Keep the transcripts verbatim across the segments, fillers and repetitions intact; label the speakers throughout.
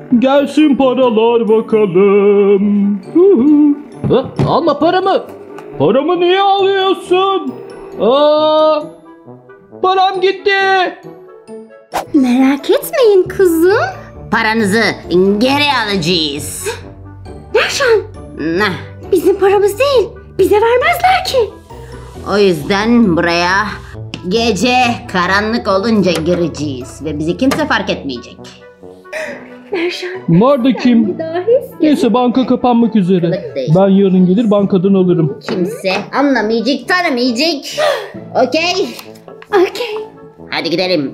Speaker 1: Gelsin paralar bakalım. Ha, alma paramı. Paramı niye alıyorsun? Aa, param gitti.
Speaker 2: Merak etmeyin kızım.
Speaker 3: Paranızı geri alacağız.
Speaker 2: Nerşan,
Speaker 3: Nah,
Speaker 2: bizim paramız değil. Bize vermezler ki.
Speaker 3: o yüzden buraya gece karanlık olunca gireceğiz ve bizi kimse fark etmeyecek.
Speaker 2: Nerşan,
Speaker 1: Bunlar da kim?
Speaker 2: bir daha his.
Speaker 1: Neyse banka kapanmak üzere. Ben yarın gelir bankadan alırım.
Speaker 3: Kimse anlamayacak, tanımayacak. Okey?
Speaker 2: Okey.
Speaker 3: Hadi gidelim.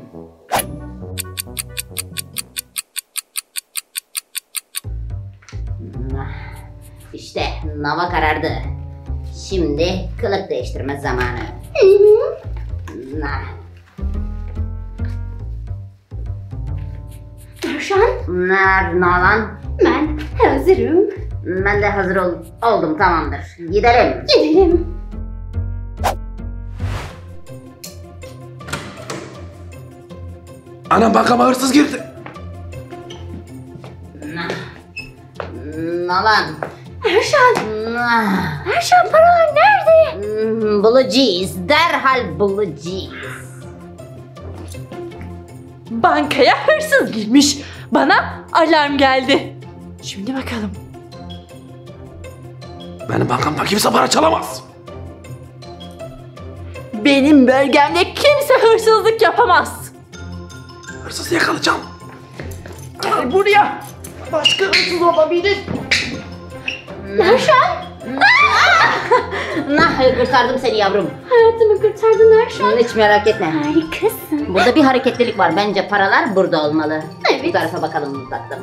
Speaker 3: İşte hava karardı. Şimdi kılık değiştirme zamanı. Nah.
Speaker 2: Nerşan,
Speaker 3: Ner, Nalan.
Speaker 2: ben hazırım.
Speaker 3: Ben de hazır ol oldum, tamamdır. Gidelim.
Speaker 2: Gidelim.
Speaker 4: Anam bankama hırsız girdi.
Speaker 3: Nah. Nalan.
Speaker 2: Nerşan,
Speaker 3: Nah.
Speaker 2: Nerşan paralar nerede?
Speaker 3: Hmm, Bulacağız. Derhal bulacağız.
Speaker 5: Bankaya hırsız girmiş. Bana alarm geldi. Şimdi bakalım.
Speaker 4: Benim bankamdan kimse para çalamaz.
Speaker 5: Benim bölgemde kimse hırsızlık yapamaz.
Speaker 4: Hırsızı yakalayacağım.
Speaker 5: Gel buraya. Başka hırsız olabilir.
Speaker 2: Nerşan,
Speaker 3: Nah, kurtardım seni yavrum.
Speaker 2: hayatımı kurtardın Nerşan.
Speaker 3: Hiç merak etme.
Speaker 2: Harikasın.
Speaker 3: Burada bir hareketlilik var. Bence paralar burada olmalı.
Speaker 2: Evet.
Speaker 3: Bu tarafa bakalım tatlım.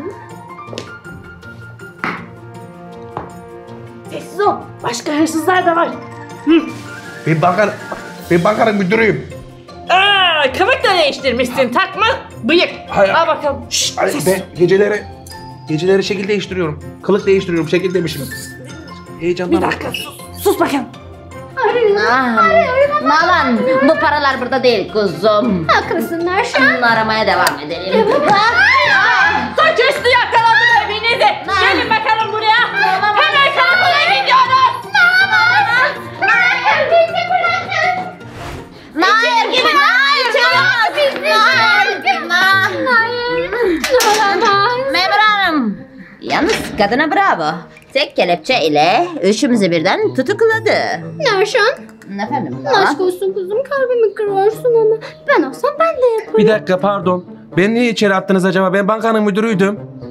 Speaker 5: Sessiz ol. Başka hırsızlar da var.
Speaker 4: Ben bankanın, ben bankanın müdürüyüm.
Speaker 5: Aa, kılık da değiştirmişsin. Takma bıyık.
Speaker 4: Hayır.
Speaker 5: Al bakalım. Şşt,
Speaker 4: Ay,
Speaker 5: ses.
Speaker 4: ben geceleri, geceleri şekil değiştiriyorum. Kılık değiştiriyorum, şekil demişim. Heyecandan.
Speaker 5: Bir dakika sus. Sus bakalım.
Speaker 3: Ah, Nalan, bu paralar burada değil kuzum.
Speaker 2: Haklısın Nerşan.
Speaker 3: Bunu aramaya devam edelim.
Speaker 5: Suçüstü yakaladım hepinizi. Gelin bakalım buraya. Hemen karakola gidiyoruz.
Speaker 2: Hayır, bizi bırakın.
Speaker 3: Hayır, gibi hayır, hayır, hayır, hayır.
Speaker 2: Olamaz.
Speaker 3: Memur hanım. Yalnız kadına bravo. Tek kelepçe ile üçümüzü birden tutukladı.
Speaker 2: Nerşan,
Speaker 3: Efendim?
Speaker 2: aşk olsun kuzum, kalbimi kırıyorsun ama ben olsam ben de yaparım.
Speaker 4: Bir dakika pardon. Ben niye içeri attınız acaba? Ben bankanın müdürüydüm.